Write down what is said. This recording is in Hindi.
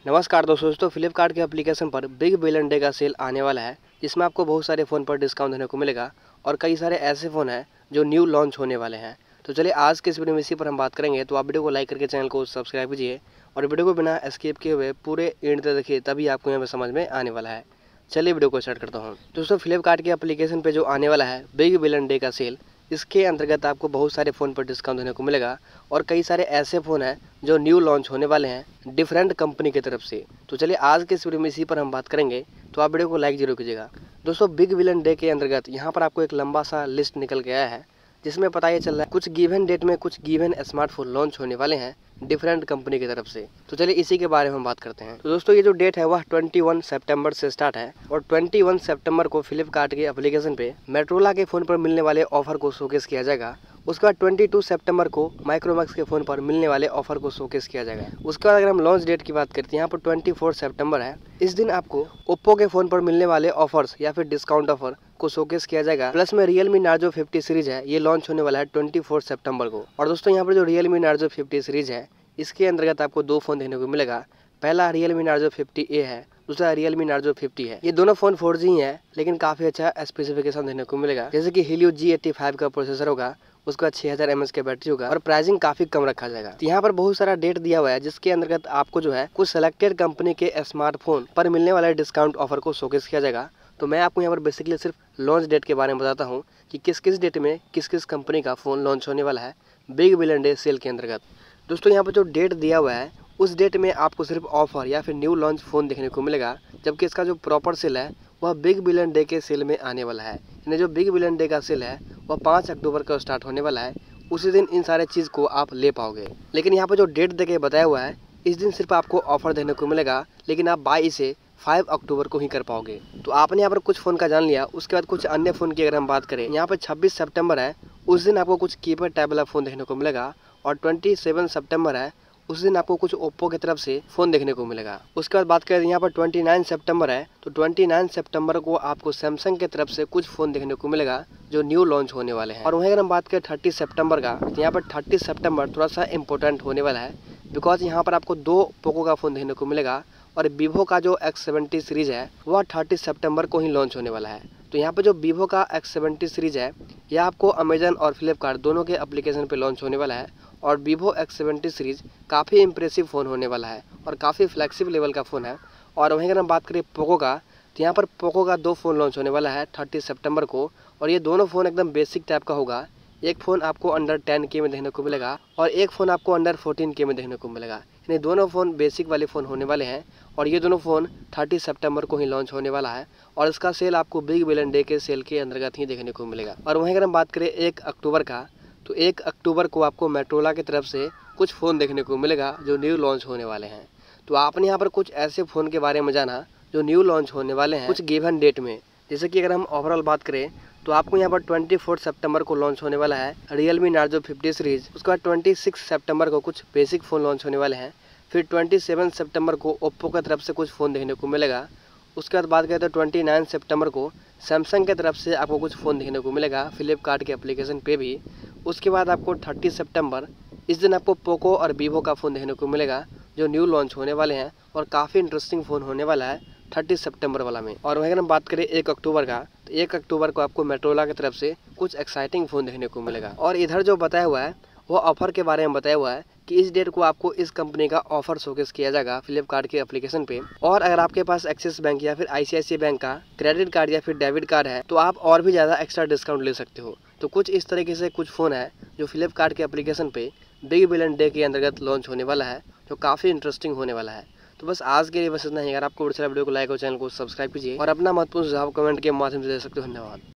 नमस्कार दोस्तों, फ्लिपकार्ट के एप्लीकेशन पर बिग बिलियन डे का सेल आने वाला है, जिसमें आपको बहुत सारे फ़ोन पर डिस्काउंट देने को मिलेगा और कई सारे ऐसे फ़ोन हैं जो न्यू लॉन्च होने वाले हैं। तो चलिए आज के इस वीडियो में इसी पर हम बात करेंगे। तो आप वीडियो को लाइक करके चैनल को सब्सक्राइब कीजिए और वीडियो को बिना एस्केप किए हुए पूरे एंड तक देखिए, तभी आपको यहाँ पर समझ में आने वाला है। चलिए वीडियो को स्टार्ट करता हूँ। दोस्तों, फ्लिपकार्ट के एप्लीकेशन पर जो आने वाला है बिग बिलियन डे का सेल, इसके अंतर्गत आपको बहुत सारे फ़ोन पर डिस्काउंट देने को मिलेगा और कई सारे ऐसे फ़ोन हैं जो न्यू लॉन्च होने वाले हैं डिफरेंट कंपनी की तरफ से। तो चलिए आज के इस वीडियो में इसी पर हम बात करेंगे, तो आप वीडियो को लाइक जरूर कीजिएगा। दोस्तों, बिग बिलियन डे के अंतर्गत यहाँ पर आपको एक लंबा सा लिस्ट निकल के आया है, जिसमें पता ये चल रहा है कुछ गिवन डेट में कुछ गिवन स्मार्टफोन लॉन्च होने वाले हैं डिफरेंट कंपनी की तरफ से। तो चलिए इसी के बारे में हम बात करते हैं। तो दोस्तों, ये जो डेट है वह 21 सितंबर से स्टार्ट है और 21 सितंबर को फ्लिपकार्ट के एप्लीकेशन पे मोटोरोला के फ़ोन पर मिलने वाले ऑफर को शोकेस किया जाएगा। उसके बाद 22 सितंबर को माइक्रोमैक्स के फ़ोन पर मिलने वाले ऑफर को शोकेस किया जाएगा। उसके बाद अगर हम लॉन्च डेट की बात करते हैं, यहाँ पर 24 सितंबर है। इस दिन आपको ओप्पो के फ़ोन पर मिलने वाले ऑफर्स या फिर डिस्काउंट ऑफर को शोकेस किया जाएगा। प्लस में रियलमी नार्जो 50 सीरीज है, ये लॉन्च होने वाला है 24 सितंबर को। और दोस्तों, यहाँ पर जो रियलमी नार्जो 50 सीरीज है, इसके अंतर्गत आपको दो फ़ोन देखने को मिलेगा। पहला रियलमी नार्जो 50A है, दूसरा रियलमी नार्जो 50 है। ये दोनों फ़ोन 4G ही है, लेकिन काफ़ी अच्छा स्पेसिफिकेशन देखने को मिलेगा, जैसे कि Helio G85 का प्रोसेसर होगा, उसके बाद 6000 mAh का बैटरी होगा और प्राइसिंग काफ़ी कम रखा जाएगा। तो यहाँ पर बहुत सारा डेट दिया हुआ है, जिसके अंतर्गत आपको जो है कुछ सेलेक्टेड कंपनी के स्मार्टफोन पर मिलने वाले डिस्काउंट ऑफर को शोकेस किया जाएगा। तो मैं आपको यहाँ पर बेसिकली सिर्फ लॉन्च डेट के बारे में बताता हूँ कि किस किस डेट में किस किस कंपनी का फ़ोन लॉन्च होने वाला है बिग बिलियन डे सेल के अंतर्गत। दोस्तों, यहाँ पर जो डेट दिया हुआ है उस डेट में आपको सिर्फ ऑफर या फिर न्यू लॉन्च फ़ोन देखने को मिलेगा, जबकि इसका जो प्रॉपर सेल है वह बिग बिलियन डे के सेल में आने वाला है। यानी जो बिग बिलियन डे का सेल है वह 5 अक्टूबर को स्टार्ट होने वाला है। उसी दिन इन सारे चीज़ को आप ले पाओगे। लेकिन यहाँ पर जो डेट देके बताया हुआ है, इस दिन सिर्फ आपको ऑफर देखने को मिलेगा, लेकिन आप बाय इसे 5 अक्टूबर को ही कर पाओगे। तो आपने यहाँ पर कुछ फ़ोन का जान लिया। उसके बाद कुछ अन्य फ़ोन की अगर हम बात करें, यहाँ पर 26 सितंबर है, उस दिन आपको कुछ कीपैड टैब वाला फ़ोन देखने को मिलेगा। और 27 सितंबर है, उस दिन आपको कुछ ओप्पो की तरफ से फ़ोन देखने को मिलेगा। उसके बाद बात करें, यहाँ पर 29 सितंबर है, तो 29 सितंबर को आपको सैमसंग की तरफ से कुछ फ़ोन देखने को मिलेगा जो न्यू लॉन्च होने वाले हैं। और वहीं अगर हम बात करें 30 सितंबर का, तो यहाँ पर 30 सितंबर थोड़ा सा इंपॉर्टेंट होने वाला है, बिकॉज यहाँ पर आपको दो पोको का फ़ोन देखने को मिलेगा और वीवो का जो X70 सीरीज़ है वह 30 सितंबर को ही लॉन्च होने वाला है। तो यहाँ पर जो वीवो का X70 सीरीज़ है, यह आपको अमेजन और फ्लिपकार्ट दोनों के एप्लीकेशन पे लॉन्च होने वाला है। और वीवो X70 सीरीज़ काफ़ी इंप्रेसिव फ़ोन होने वाला है और काफ़ी फ्लैगशिप लेवल का फ़ोन है। और वहीं अगर हम बात करें पोको का, तो यहाँ पर पोको का दो फ़ोन लॉन्च होने वाला है 30 सितंबर को, और ये दोनों फ़ोन एकदम बेसिक टाइप का होगा। एक फ़ोन आपको अंडर 10K में देखने को मिलेगा और एक फ़ोन आपको अंडर 14K में देखने को मिलेगा। यानी दोनों फ़ोन बेसिक वाले फ़ोन होने वाले हैं और ये दोनों फ़ोन 30 सितंबर को ही लॉन्च होने वाला है और इसका सेल आपको बिग बिलियन डे के सेल के अंतर्गत ही देखने को मिलेगा। और वहीं अगर हम बात करें 1 अक्टूबर का, तो 1 अक्टूबर को आपको मोटोरोला की तरफ से कुछ फ़ोन देखने को मिलेगा जो न्यू लॉन्च होने वाले हैं। तो आपने यहाँ पर कुछ ऐसे फ़ोन के बारे में जाना जो न्यू लॉन्च होने वाले हैं कुछ गिवन डेट में। जैसे कि अगर हम ओवरऑल बात करें, तो आपको यहाँ पर 24 सितंबर को लॉन्च होने वाला है रियलमी नार्जो 50 सीरीज़। उसके बाद 26 सितंबर को कुछ बेसिक फ़ोन लॉन्च होने वाले हैं। फिर 27 सितंबर को ओप्पो की तरफ से कुछ फ़ोन देखने को मिलेगा। उसके बाद बात करें तो 29 सितंबर को सैमसंग की तरफ से आपको कुछ फ़ोन देखने को मिलेगा फ्लिपकार्ट के एप्लीकेशन पे भी। उसके बाद आपको 30 सितंबर, इस दिन आपको पोको और वीवो का फ़ोन देखने को मिलेगा जो न्यू लॉन्च होने वाले हैं और काफ़ी इंटरेस्टिंग फ़ोन होने वाला है 30 सितंबर वाला में। और वहीं अगर हम बात करें 1 अक्टूबर का, तो 1 अक्टूबर को आपको मोटोरोला की तरफ से कुछ एक्साइटिंग फ़ोन देखने को मिलेगा। और इधर जो बताया हुआ है वो ऑफ़र के बारे में बताया हुआ है कि इस डेट को आपको इस कंपनी का ऑफर शोकेस किया जाएगा फ्लिपकार्ट के एप्लीकेशन पे। और अगर आपके पास एक्सिस बैंक या फिर ICICI बैंक का क्रेडिट कार्ड या फिर डेबिट कार्ड है, तो आप और भी ज़्यादा एक्स्ट्रा डिस्काउंट ले सकते हो। तो कुछ इस तरीके से कुछ फ़ोन है जो फ्लिपकार्ट के एप्लीकेशन पे बिग बिलियन डे के अंतर्गत लॉन्च होने वाला है, जो काफ़ी इंटरेस्टिंग होने वाला है। तो बस आज के लिए बस इतना ही। अगर आपको वीडियो को लाइक और चैनल को सब्सक्राइब कीजिए और अपना महत्वपूर्ण सुझाव कमेंट के माध्यम से दे सकते हो। धन्यवाद।